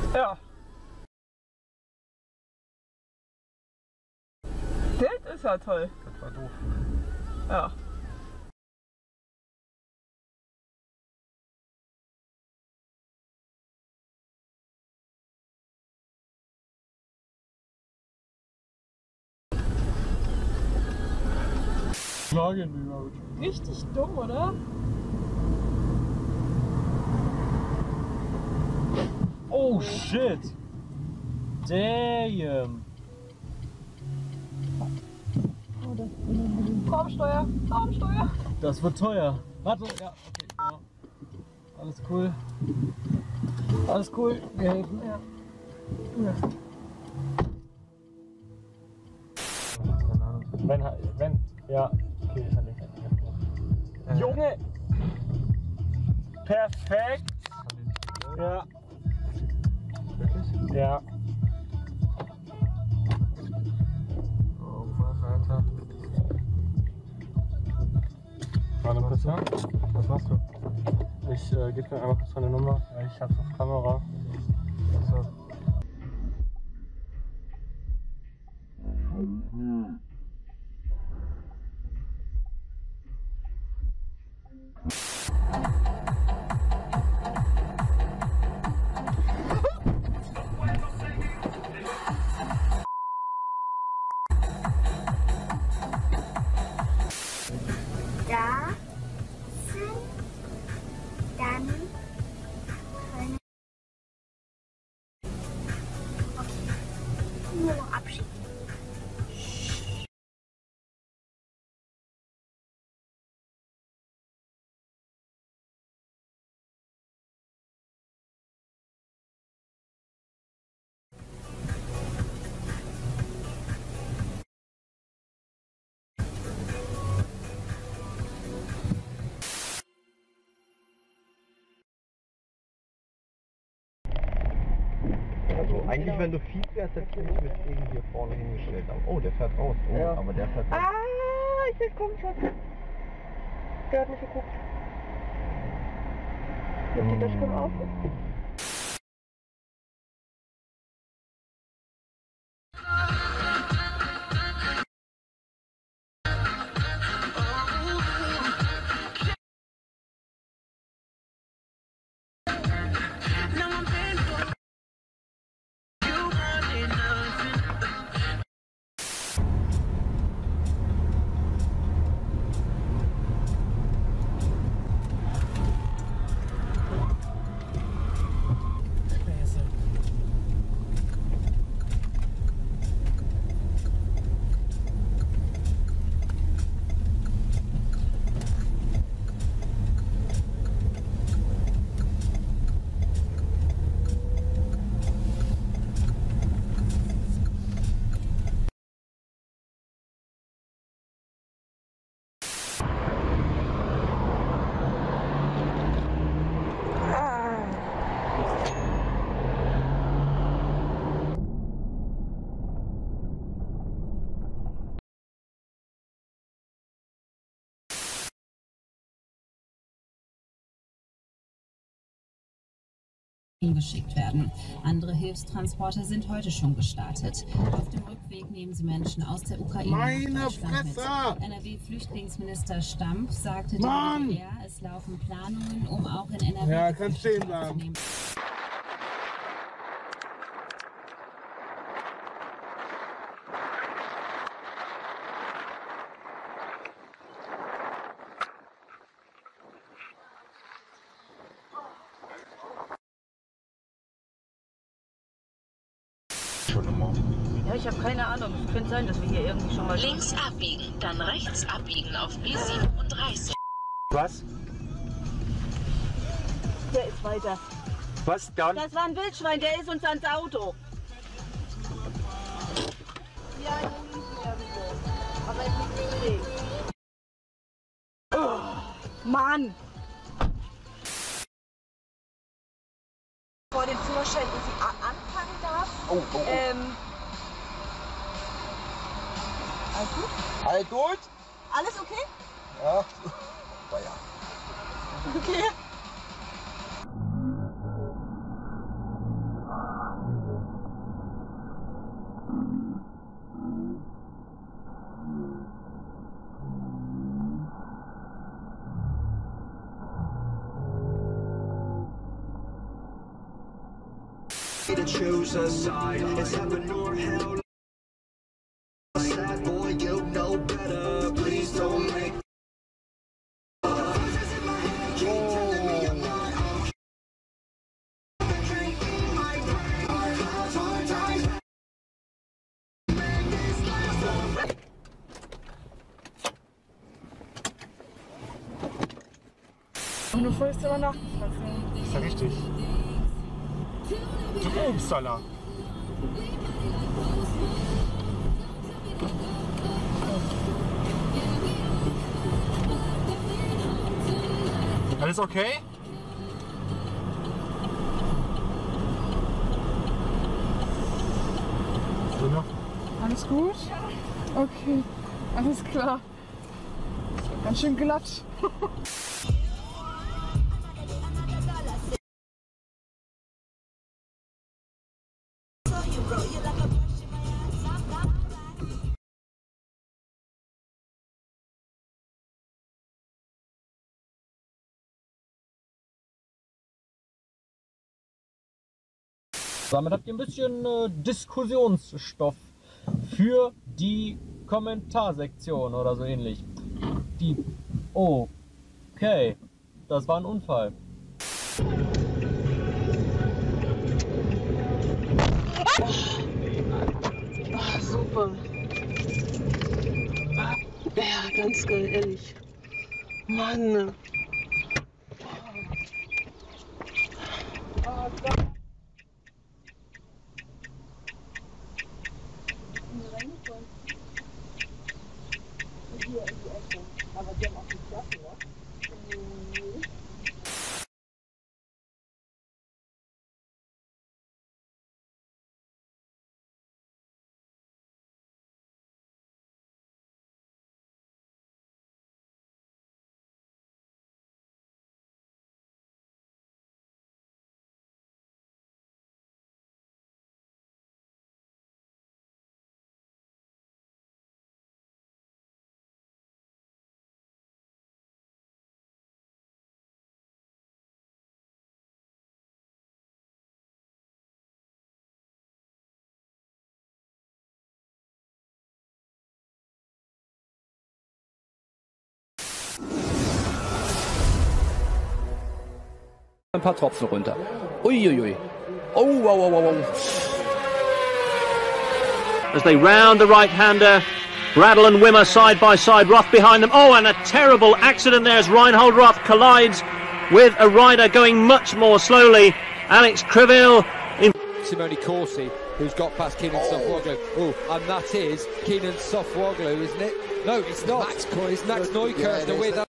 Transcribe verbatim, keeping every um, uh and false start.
Ja. Das ist ja toll. Das war doof. Ja. Richtig dumm, oder? Oh shit! Damn! Traumsteuer, Traumsteuer. Das wird teuer. Warte, ja, okay, ja. Alles cool. Alles cool, wir helfen. Ja. Ja. Wenn, wenn, ja, okay, ich hatte nicht. Äh. Junge! Perfekt! Ja. Wirklich? Ja. Oh Mann, Alter. Warte kurz, ja? Was machst du? Ich äh, gebe mir einmal kurz meine Nummer. Ja, ich hab's auf Kamera. Also. Da sind dann keine. Okay. Nur noch Abschied. Also eigentlich, wenn du fies wärst, hätte ich mich irgendwie hier vorne hingestellt. Oh, der fährt raus. Oh, ja. Aber der fährt raus. Ah, ich komme schon. Der hat nicht geguckt. Jetzt steht das schon auf. geschickt werden. Andere Hilfstransporte sind heute schon gestartet. Auf dem Rückweg nehmen sie Menschen aus der Ukraine Meine nach Deutschland Fresse! mit. N R W-Flüchtlingsminister Stampf sagte Mann! dem W D R, es laufen Planungen, um auch in N R W Ja, kann stehen bleiben. aufzunehmen. Ja, ich habe keine Ahnung. Es könnte sein, dass wir hier irgendwie schon mal... Links abbiegen, dann rechts abbiegen auf B siebenunddreißig. Was? Der ist weiter. Was dann? Das war ein Wildschwein, der ist uns ans Auto. Ja, irgendwo. Aber ich nicht gesehen. Oh, Mann! Vor dem Führerschein irgendwie anfangen darf. Oh, oh, oh. Ähm, alles gut? Halt gut? Alles okay? Ja. Aber ja. Okay. Und du vorhast aber nachgefressen. Ist ja richtig. Du Upsala. Alles okay? Ja. Alles gut? Okay, alles klar. Ganz schön glatt. Damit habt ihr ein bisschen äh, Diskussionsstoff für die Kommentarsektion oder so ähnlich. Die. Oh, okay. Das war ein Unfall. Ach, super. Ja, ganz geil, ehrlich. Mann. Ein paar Tropfen runter. Uiuiui. Oh, wow, wow, wow. As they round the right-hander, Bradl and Wimmer side by side, Roth behind them. Oh, and a terrible accident there as Reinhold Roth collides with a rider going much more slowly. Alex Criville in Simone Corsi, who's got past Kenan Sofuoglu. Oh, and that is Kenan Sofuoglu, isn't it? No, it's not. Max, it's Max Neukirchner with